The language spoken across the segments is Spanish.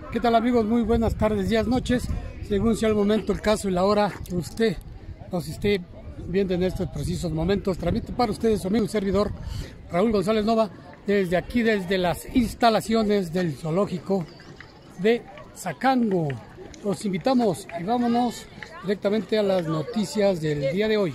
¿Qué tal, amigos? Muy buenas tardes, días, noches, según sea el momento, el caso y la hora que usted nos esté viendo en estos precisos momentos. Transmite para ustedes su amigo y servidor Raúl González Nova, desde aquí, desde las instalaciones del zoológico de Zacango. Los invitamos y vámonos directamente a las noticias del día de hoy.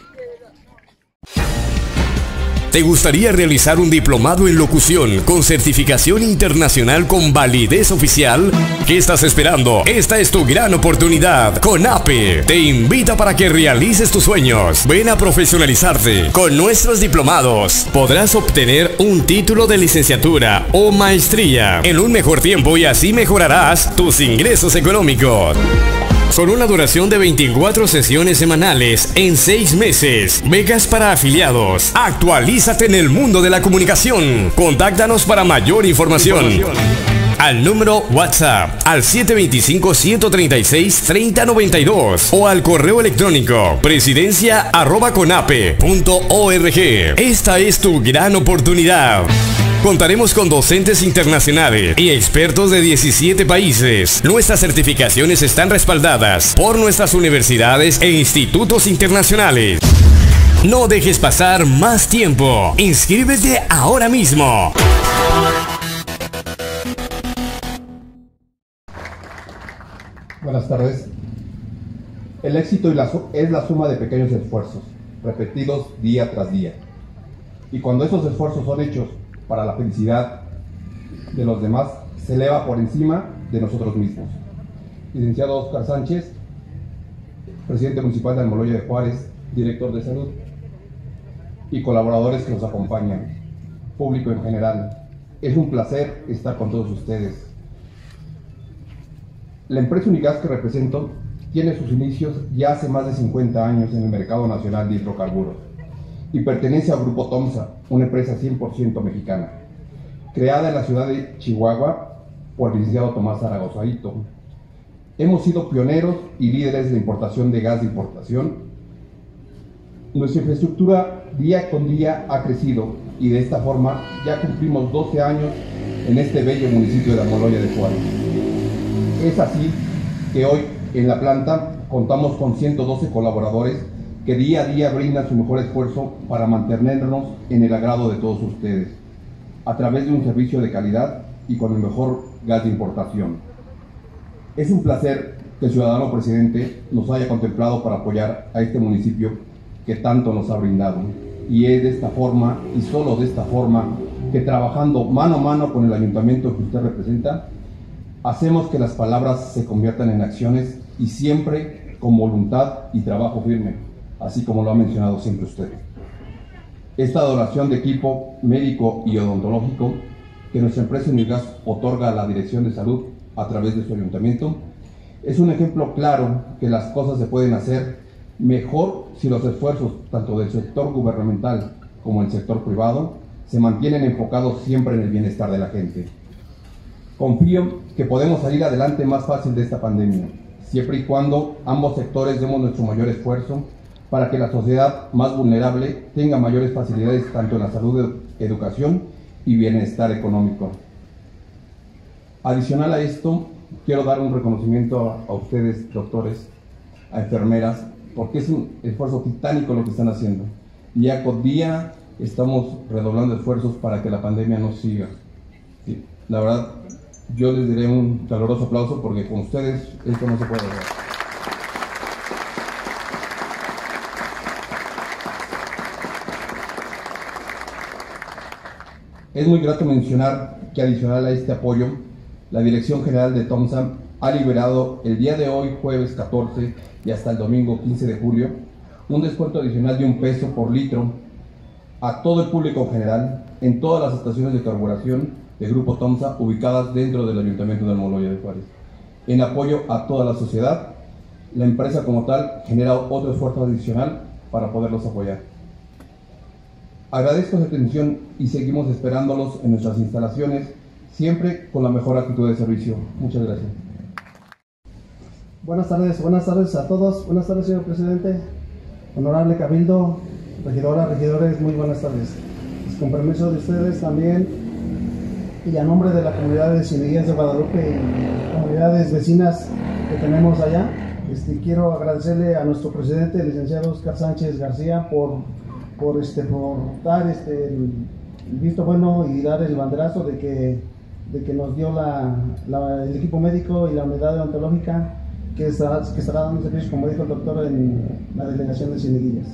¿Te gustaría realizar un diplomado en locución con certificación internacional con validez oficial? ¿Qué estás esperando? Esta es tu gran oportunidad. CONAPE te invita para que realices tus sueños. Ven a profesionalizarte. Con nuestros diplomados podrás obtener un título de licenciatura o maestría en un mejor tiempo y así mejorarás tus ingresos económicos. Con una duración de 24 sesiones semanales en 6 meses. Becas para afiliados. Actualízate en el mundo de la comunicación. Contáctanos para mayor información. Al número WhatsApp al 725-136-3092 o al correo electrónico presidencia@conape.org. Esta es tu gran oportunidad. Contaremos con docentes internacionales y expertos de 17 países. Nuestras certificaciones están respaldadas por nuestras universidades e institutos internacionales. No dejes pasar más tiempo. Inscríbete ahora mismo. Buenas tardes. El éxito es la suma de pequeños esfuerzos, repetidos día tras día. Y cuando esos esfuerzos son hechos para la felicidad de los demás, se eleva por encima de nosotros mismos. Licenciado Oscar Sánchez, presidente municipal de Almoloya de Juárez, director de salud, y colaboradores que nos acompañan, público en general, es un placer estar con todos ustedes. La empresa Unigas que represento tiene sus inicios ya hace más de 50 años en el mercado nacional de hidrocarburos y pertenece al Grupo TOMSA, una empresa 100% mexicana, creada en la ciudad de Chihuahua por el licenciado Tomás Zaragoza Ito. Hemos sido pioneros y líderes de importación de gas de importación. Nuestra infraestructura día con día ha crecido y de esta forma ya cumplimos 12 años en este bello municipio de Almoloya de Juárez. Es así que hoy en la planta contamos con 112 colaboradores que día a día brindan su mejor esfuerzo para mantenernos en el agrado de todos ustedes, a través de un servicio de calidad y con el mejor gas de importación. Es un placer que el ciudadano presidente nos haya contemplado para apoyar a este municipio que tanto nos ha brindado. Y es de esta forma, y solo de esta forma, que trabajando mano a mano con el ayuntamiento que usted representa, hacemos que las palabras se conviertan en acciones y siempre con voluntad y trabajo firme, así como lo ha mencionado siempre usted. Esta donación de equipo médico y odontológico que nuestra empresa Unigas otorga a la Dirección de Salud a través de su ayuntamiento es un ejemplo claro que las cosas se pueden hacer mejor si los esfuerzos tanto del sector gubernamental como el sector privado se mantienen enfocados siempre en el bienestar de la gente. Confío que podemos salir adelante más fácil de esta pandemia, siempre y cuando ambos sectores demos nuestro mayor esfuerzo para que la sociedad más vulnerable tenga mayores facilidades tanto en la salud, educación y bienestar económico. Adicional a esto, quiero dar un reconocimiento a ustedes, doctores, a enfermeras, porque es un esfuerzo titánico lo que están haciendo. Día con día estamos redoblando esfuerzos para que la pandemia no siga. Sí, la verdad, yo les diré un caluroso aplauso porque con ustedes esto no se puede lograr. Es muy grato mencionar que adicional a este apoyo, la Dirección General de TOMSA ha liberado el día de hoy, jueves 14 y hasta el domingo 15 de julio, un descuento adicional de $1 por litro a todo el público en general en todas las estaciones de carburación de Grupo TOMSA ubicadas dentro del Ayuntamiento de Almoloya de Juárez. En apoyo a toda la sociedad, la empresa como tal genera otro esfuerzo adicional para poderlos apoyar. Agradezco su atención y seguimos esperándolos en nuestras instalaciones, siempre con la mejor actitud de servicio. Muchas gracias. Buenas tardes a todos. Buenas tardes, señor presidente, honorable cabildo, regidoras, regidores, muy buenas tardes. Con permiso de ustedes también, y a nombre de la comunidad de Cieneguillas de Guadalupe y comunidades vecinas que tenemos allá, quiero agradecerle a nuestro presidente, el licenciado Oscar Sánchez García, por dar el visto bueno y dar el banderazo de que nos dio el equipo médico y la unidad odontológica que estará dando servicios, como dijo el doctor, en la delegación de Cieneguillas.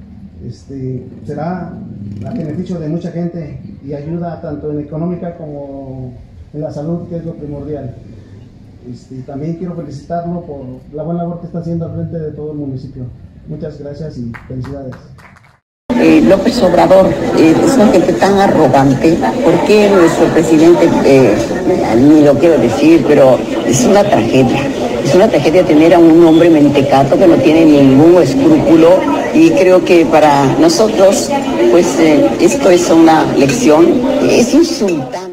Será a beneficio de mucha gente y ayuda tanto en económica como en la salud, que es lo primordial. También quiero felicitarlo por la buena labor que está haciendo al frente de todo el municipio. Muchas gracias y felicidades. López Obrador es una gente tan arrogante. ¿Por qué nuestro presidente, ni lo quiero decir, pero es una tragedia? Es una tragedia tener a un hombre mentecato que no tiene ningún escrúpulo, y creo que para nosotros, pues esto es una lección, es insultante.